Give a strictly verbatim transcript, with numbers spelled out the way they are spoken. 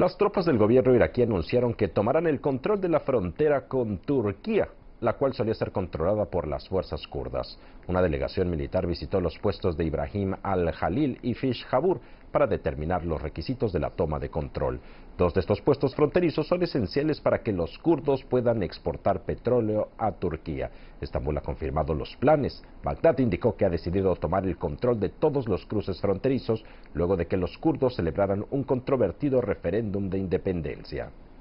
Las tropas del gobierno iraquí anunciaron que tomarán el control de la frontera con Turquía, la cual solía ser controlada por las fuerzas kurdas. Una delegación militar visitó los puestos de Ibrahim al-Jalil y Fish Jabur para determinar los requisitos de la toma de control. Dos de estos puestos fronterizos son esenciales para que los kurdos puedan exportar petróleo a Turquía. Estambul ha confirmado los planes. Bagdad indicó que ha decidido tomar el control de todos los cruces fronterizos luego de que los kurdos celebraran un controvertido referéndum de independencia.